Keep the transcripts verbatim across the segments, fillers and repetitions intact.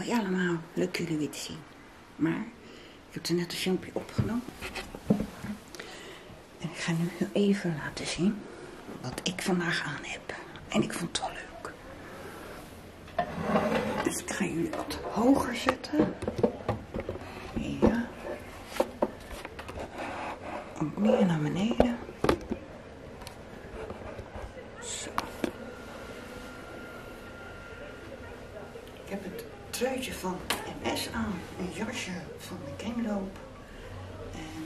Hoi allemaal, leuk jullie weer te zien. Maar ik heb er net een filmpje opgenomen. En ik ga nu heel even laten zien wat ik vandaag aan heb. En ik vond het wel leuk. Dus ik ga jullie wat hoger zetten. Ja. Ook meer naar beneden. Zo. Ik heb het truitje van M S aan. Een jasje van de kringloop. En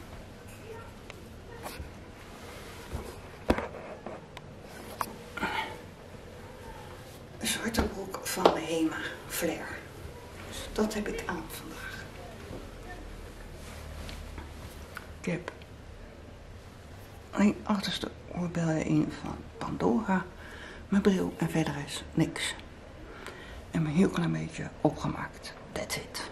een zwarte broek van de Hema Flair. Dus dat heb ik aan vandaag. Ik heb alleen achterste oorbellen in van Pandora. Mijn bril en verder is niks. En een heel klein beetje opgemaakt. That's it.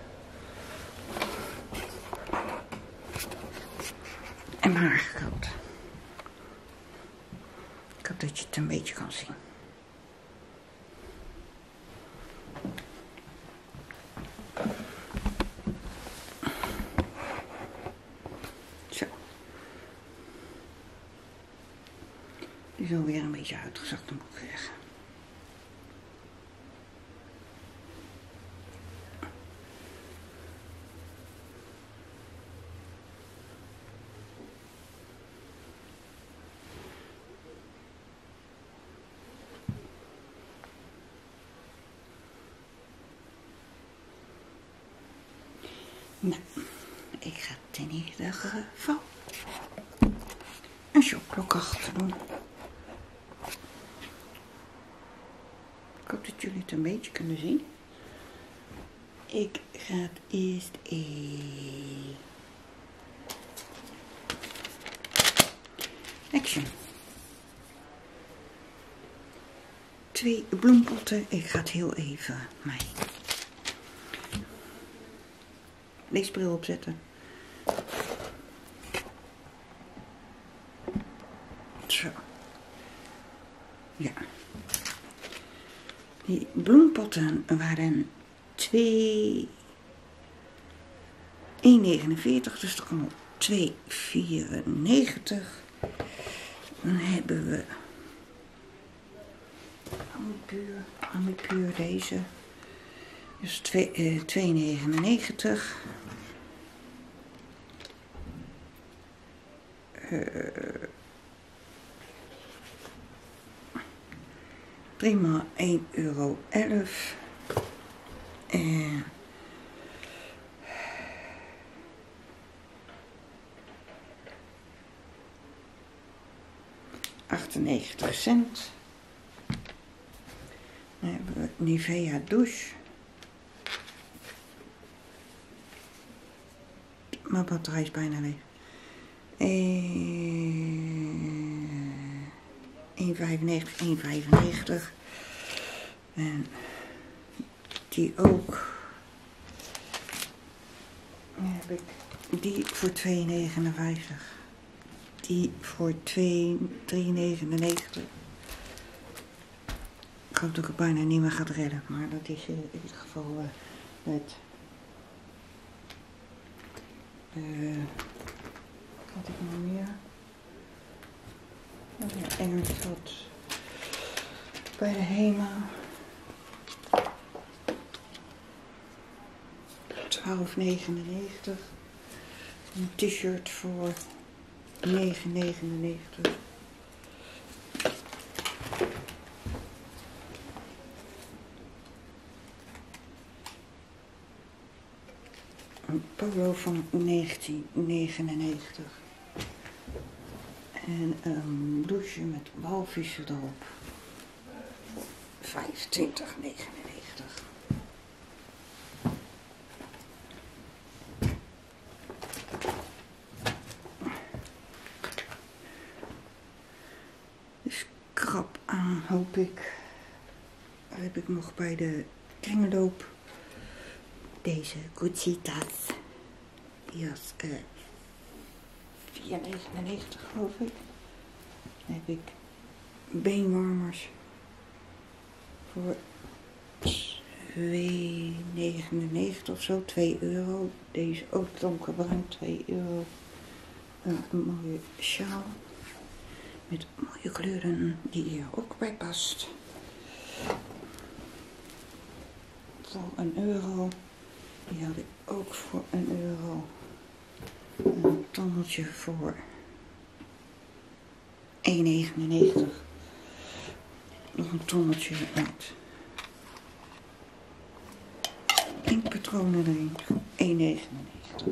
En mijn haar gekruld. Ik hoop dat je het een beetje kan zien. Zo. Die is alweer een beetje uitgezakt, moet ik zeggen. Nou, ik ga in ieder geval een shopklok achter doen. Ik hoop dat jullie het een beetje kunnen zien. Ik ga het eerst in Action. Twee bloempotten. Ik ga het heel even mijn leesbril opzetten. Zo. Ja. Die bloempotten waren twee één negenenveertig, dus dat komt op twee vierennegentig. Dan hebben we Ampuur, Ampuur deze. Dus twee negenennegentig. Uh, prima één euro elf. En achtennegentig cent. Dan hebben we Nivea douche. Mijn batterij is bijna leeg. één vijfennegentig, één vijfennegentig. En die ook. Dan heb ik die voor twee negenenvijftig. Die voor twee drie negenennegentig. Ik hoop dat ik het bijna niet meer ga redden, maar dat is in ieder geval uh, het. Uh, wat had ik nog meer? Oh ja, Engels had bij de Hema twaalf negenennegentig. Een t-shirt voor negen negenennegentig. Een polo van negentien negenennegentig. En een blouseje met walvissen erop. vijfentwintig negenennegentig. Dus krap aan, hoop ik. Wat heb ik nog bij de kringloop? Deze Gucci tas. Die was uh, vier negenennegentig geloof ik. Dan heb ik beenwarmers voor twee negenennegentig of zo, twee euro. Deze ook donkerbruin, twee euro. Een, een mooie sjaal met mooie kleuren die hier ook bij past. Voor een euro. Die had ik ook voor een euro. Een tommeltje voor één negenennegentig. Nog een tommeltje met inkpatronen erin. één negenennegentig.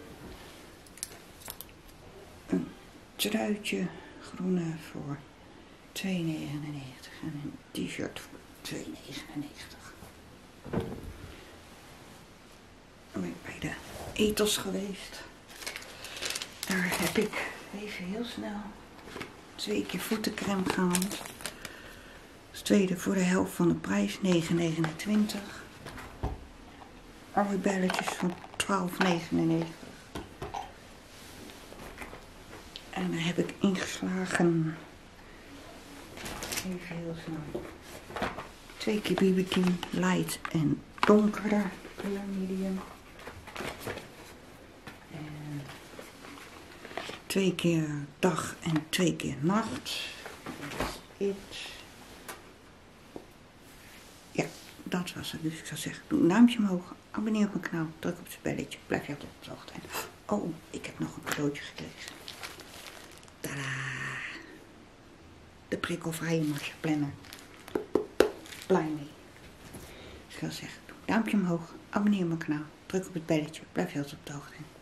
Een truitje groene voor twee negenennegentig. En een t-shirt voor twee negenennegentig. Ik ben bij de Ethos geweest. Daar heb ik even heel snel twee keer voetencrème gehaald. Als tweede voor de helft van de prijs, negen negenentwintig. Alle belletjes van twaalf negenennegentig. En daar heb ik ingeslagen. Even heel snel. Twee keer B B Q light en donkerder kleur medium. En twee keer dag en twee keer nacht. Dat is het. Ja, dat was het. Dus ik zou zeggen, doe een duimpje omhoog, abonneer op mijn kanaal, druk op het belletje, blijf je altijd op de hoogte. Oh, ik heb nog een cadeautje gekregen. Tadaa! De prikkelvrije marchaplanner. Blij mee. Ik zou zeggen, doe een duimpje omhoog, abonneer op mijn kanaal, druk op het belletje, blijf je altijd op de hoogte.